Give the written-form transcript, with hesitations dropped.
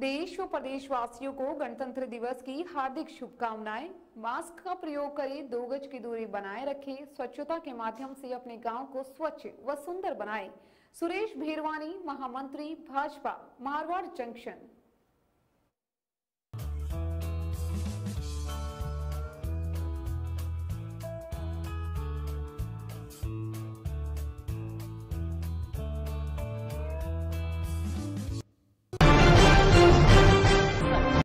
देश व प्रदेशवासियों को गणतंत्र दिवस की हार्दिक शुभकामनाएं। मास्क का प्रयोग करें, 2 गज की दूरी बनाए रखें, स्वच्छता के माध्यम से अपने गांव को स्वच्छ व सुंदर बनाएं। सुरेश भेरवानी, महामंत्री भाजपा, मारवाड़ जंक्शन।